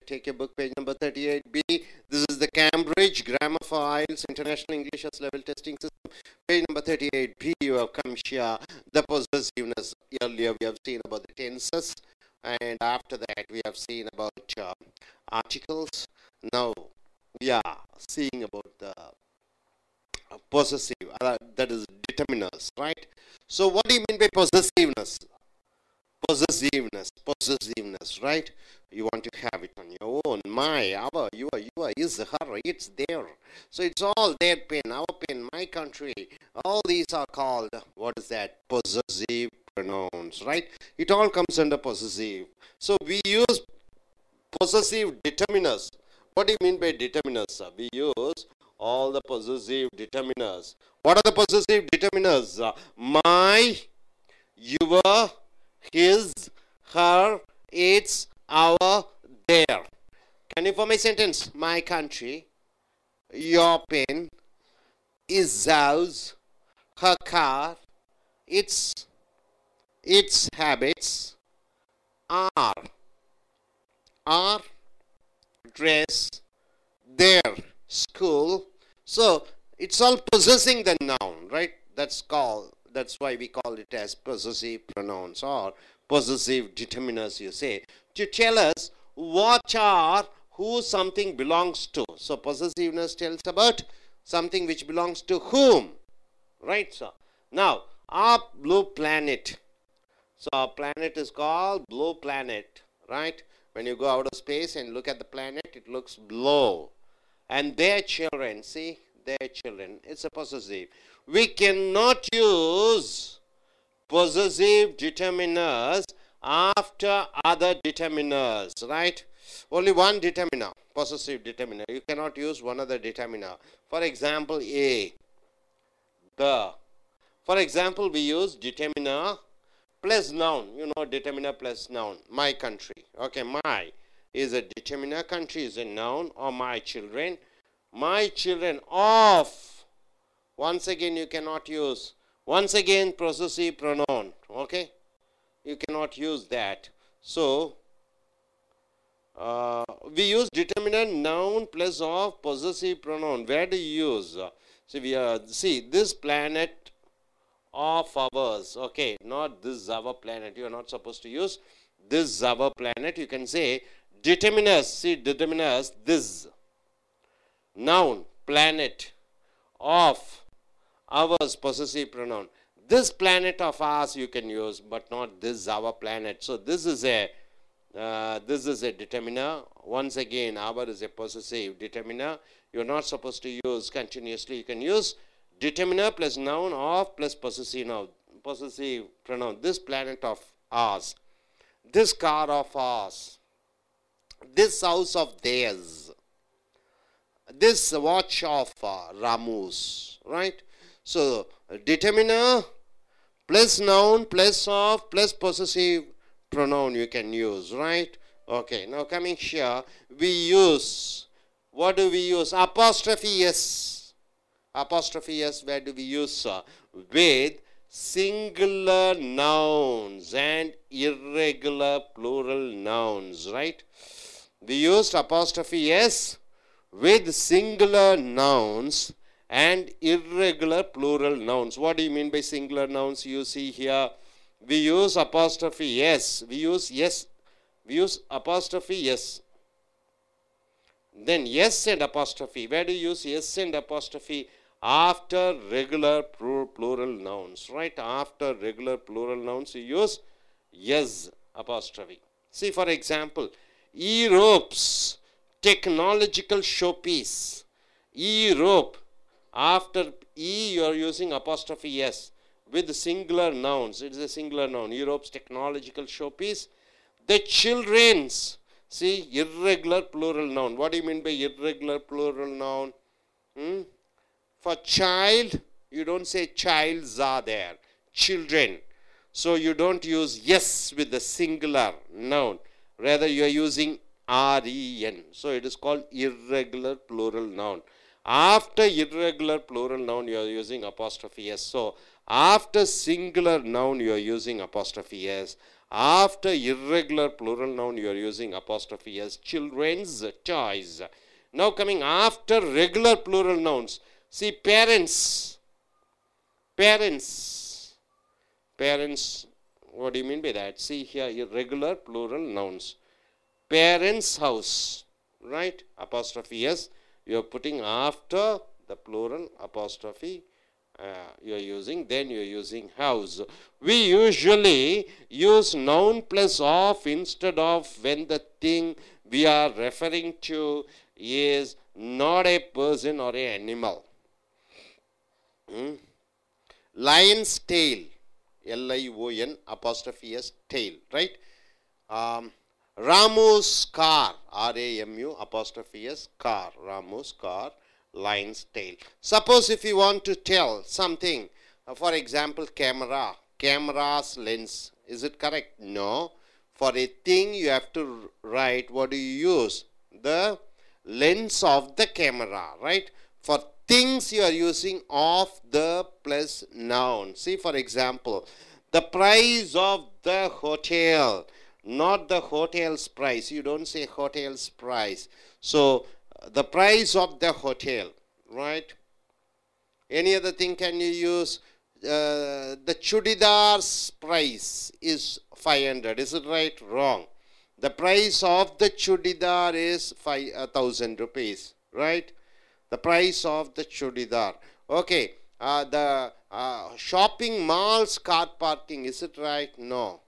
take your book, page number 38B. This is the Cambridge Grammar for I.E.L.T.S International English as Level Testing System. Page number 38B, you have come here. The possessiveness. Earlier we have seen about the tenses, and after that we have seen about articles. Now we are seeing about the possessive, that is determiners, right? So what do you mean by possessiveness? Possessiveness, right? You want to have it on your own. My, our, your, his, her, it's there. So it's all their pen, our pen, my country. All these are called, what is that? Possessive pronouns, right? It all comes under possessive. So we use possessive determiners. What do you mean by determiners? We use all the possessive determiners. What are the possessive determiners? My, your, his, her, its, our, their. Can you form a sentence? My country, your pen, his house, her car, its habits, our dress, their school. So it's all possessing the noun, right? That's why we call it as possessive pronouns or possessive determiners, you say, to tell us who something belongs to. So possessiveness tells about something which belongs to whom, right? So now our blue planet. So our planet is called blue planet, right? When you go out of space and look at the planet, it looks blue. And their children, see, their children, it's a possessive. We cannot use possessive determiners after other determiners, right? Only one determiner, possessive determiner. You cannot use one other determiner. For example, a, the. For example, we use determiner plus noun. You know, determiner plus noun. My country. Okay, my is a determiner, country is a noun, or my children. My children of. Once again, you cannot use. Once again, possessive pronoun. Okay, you cannot use that. So we use determiner, noun plus of, possessive pronoun. Where do you use? See this planet of ours. Okay, not this is our planet. You are not supposed to use this is our planet. You can say determiners. See, determiners, this. Noun, planet, of, ours, possessive pronoun. This planet of ours you can use, but not this is our planet. So this is a determiner. Once again, our is a possessive determiner. You are not supposed to use continuously. You can use determiner plus noun of plus possessive noun, possessive pronoun. This planet of ours, this car of ours, this house of theirs, this watch of Ramu's, right? So determiner plus noun plus of plus possessive pronoun you can use, right? Okay, now coming here, we use, what do we use? Apostrophe s. Apostrophe s, where do we use? With singular nouns and irregular plural nouns, right? We used apostrophe s with singular nouns and irregular plural nouns. What do you mean by singular nouns? You see here, we use apostrophe s. We use yes. We use apostrophe s. Then yes and apostrophe. Where do you use yes and apostrophe? After regular plural nouns, right? After regular plural nouns, you use yes apostrophe. See, for example, Europe's technological showpiece. Europe. After E, you are using apostrophe s with singular nouns. It is a singular noun. Europe's technological showpiece. The children's. See, irregular plural noun. What do you mean by irregular plural noun? For child, you don't say childs are there. Children. So you don't use yes with the singular noun. Rather, you are using REN. So it is called irregular plural noun. After irregular plural noun, you are using apostrophe s. So after singular noun, you are using apostrophe s. After irregular plural noun, you are using apostrophe s, children's toys. Now coming after regular plural nouns, see parents, parents, parents, what do you mean by that? See here, irregular plural nouns. Parents' house, right? Apostrophe s, you are putting after the plural apostrophe. You are using, then you are using house. We usually use noun plus of instead of when the thing we are referring to is not a person or an animal. Lion's tail, L-I-O-N apostrophe S, tail, right? Ramu's car, R-A-M-U apostrophe S, car, Ramu's car, lion's tail. Suppose if you want to tell something, for example, camera, camera's lens, is it correct? No. For a thing you have to write, what do you use? The lens of the camera, right? For things you are using of the plus noun. See, for example, the price of the hotel, not the hotel's price. You don't say hotel's price. So, the price of the hotel, right? Any other thing can you use? The chudidar's price is 500. Is it right? Wrong. The price of the chudidar is 5,000 rupees, right? The price of the chudidar. Okay. The shopping mall's car parking, is it right? No.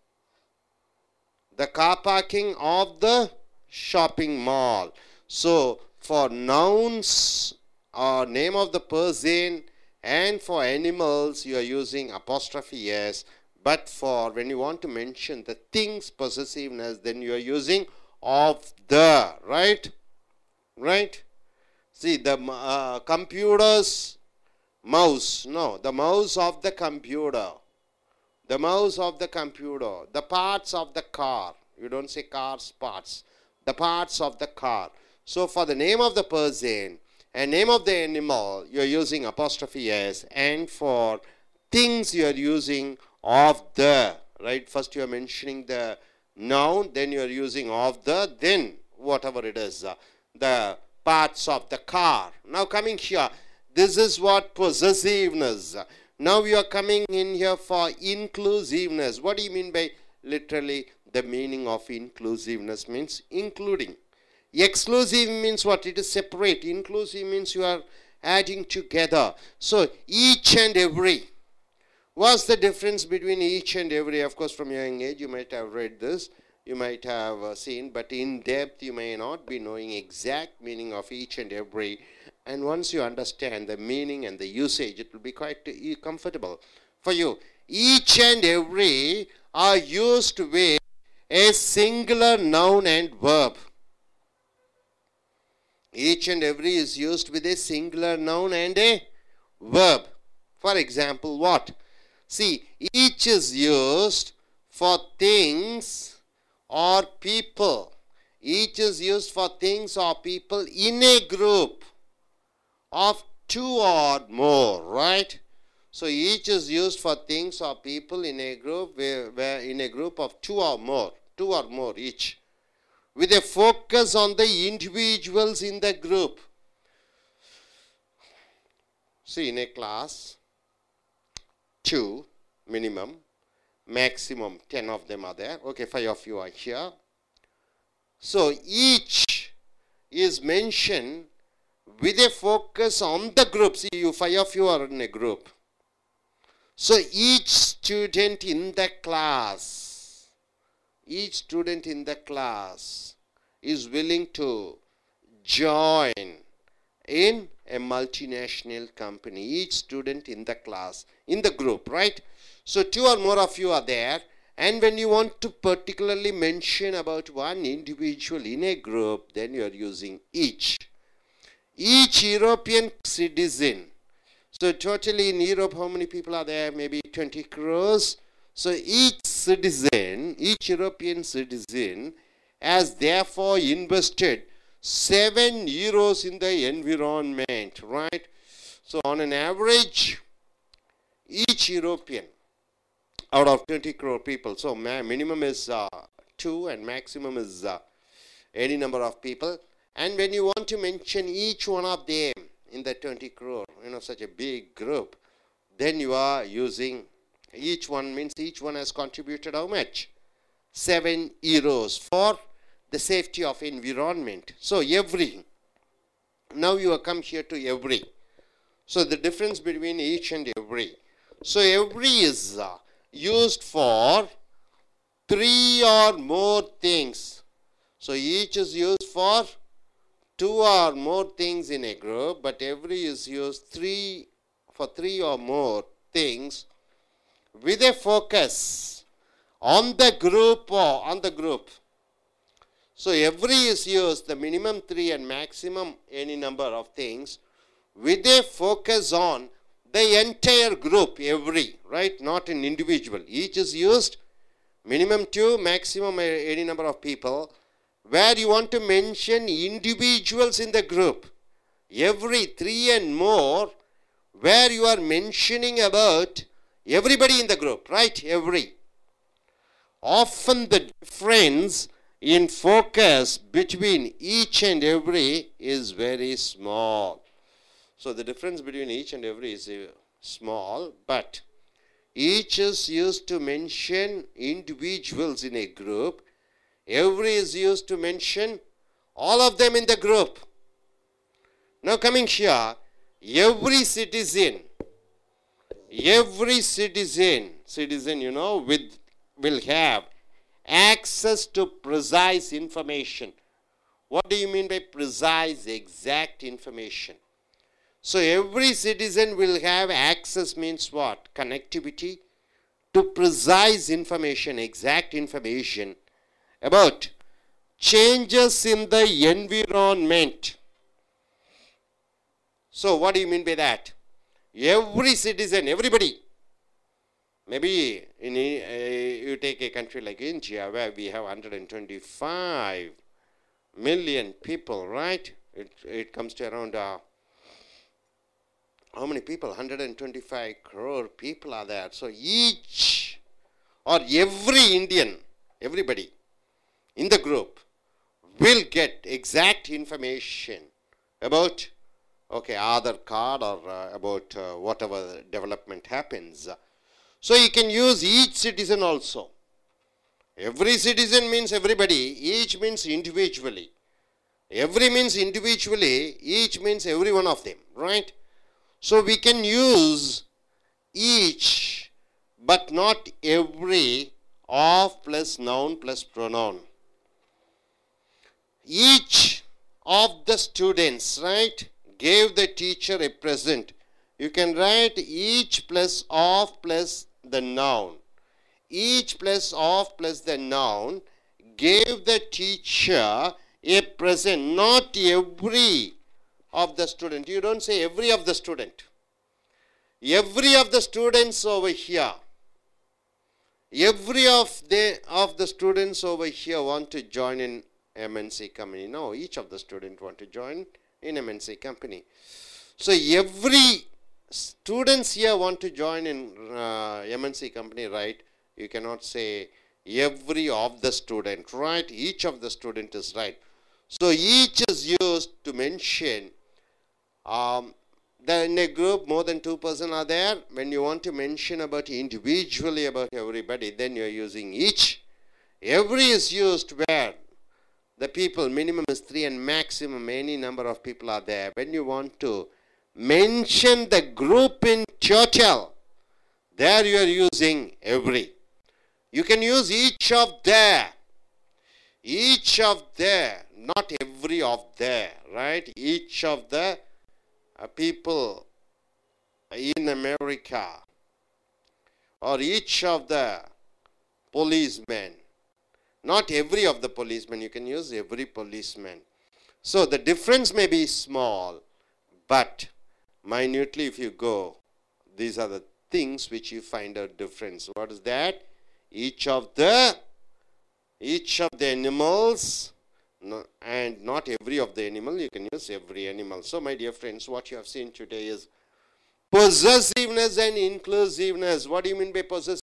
The car parking of the shopping mall. So, for nouns or name of the person and for animals, you are using apostrophe s. But for when you want to mention the thing's possessiveness, then you are using of the, right? Right? See, the computer's mouse. No, the mouse of the computer. The mouse of the computer. The parts of the car. You don't say car's parts. The parts of the car. So, for the name of the person and name of the animal, you are using apostrophe s. And for things, you are using of the, right? First, you are mentioning the noun, then you are using of the, then whatever it is, the parts of the car. Now, coming here, this is what possessiveness. Now, you are coming in here for inclusiveness. What do you mean by literally the meaning of inclusiveness? Means including. Exclusive means what? It is separate. Inclusive means you are adding together. So, each and every. What's the difference between each and every? Of course, from your young age, you might have read this. You might have seen, but in depth, you may not be knowing exact meaning of each and every. And once you understand the meaning and the usage, it will be quite comfortable for you. Each and every are used with a singular noun and verb. Each and every is used with a singular noun and a verb. For example, what? See, each is used for things or people. Each is used for things or people in a group of two or more, right? So, each is used for things or people in a group where in a group of two or more each, with a focus on the individuals in the group. See, in a class, 2 minimum, maximum 10 of them are there. Okay, 5 of you are here. So, each is mentioned with a focus on the group. See, you 5 of you are in a group. So, each student in the class, is willing to join in a multinational company. Each student in the class, in the group, right? So, 2 or more of you are there. And when you want to particularly mention about one individual in a group, then you are using each. Each European citizen. So, totally in Europe, how many people are there? Maybe 20 crores. So, each citizen, each European citizen has therefore invested 7 euros in the environment, right? So, on an average, each European out of 20 crore people. So minimum is 2 and maximum is any number of people. And when you want to mention each one of them in the 20 crore, such a big group, then you are using each one, means each one has contributed how much? 7 euros for the safety of environment. So every, now you have come here to every. So the difference between each and every. So every is used for 3 or more things. So each is used for 2 or more things in a group, but every is used for 3 or more things with a focus on the group or on the group. So every is used, the minimum 3 and maximum any number of things, with a focus on the entire group, every, right? Not an individual. Each is used, minimum 2, maximum any number of people, where you want to mention individuals in the group. Every 3 and more, where you are mentioning about everybody in the group, right? Every. Often the difference in focus between each and every is very small. So the difference between each and every is small, but each is used to mention individuals in a group. Every is used to mention all of them in the group. Now coming here, every citizen, will have access to precise information. What do you mean by precise, exact information? So every citizen will have access, means what? Connectivity to precise information, exact information about changes in the environment. So what do you mean by that? Every citizen, everybody. Maybe you take a country like India, where we have 125 million people, right? It comes to around how many people? 125 crore people are there. So each or every Indian, everybody in the group will get exact information about, okay, Aadhaar card or about whatever development happens. So you can use each citizen also. Every citizen means everybody, each means individually. Every means individually, each means every one of them, right? So we can use each, but not every, of plus noun plus pronoun. Each of the students, right, gave the teacher a present. You can write each plus of plus the noun. Each plus of plus the noun gave the teacher a present, not every of the student. You don't say every of the student. Every of the students over here. Every of the students over here want to join in MNC company. No, each of the students want to join in MNC company. So every students here want to join in MNC company, right? You cannot say every of the student, right? Each of the student is right. So each is used to mention in a group more than 2 persons are there. When you want to mention about individually about everybody, then you are using each. Every is used where the people minimum is 3 and maximum any number of people are there. When you want to mention the group in total, there you are using every. You can use each of there. Each of there, not every of there, right? Each of the people in America, or each of the policemen. Not every of the policemen. You can use every policeman. So the difference may be small, but minutely if you go, these are the things which you find out difference. What is that? Each of the animals, and not every of the animal. You can use every animal. So my dear friends, what you have seen today is possessiveness and inclusiveness. What do you mean by possessiveness?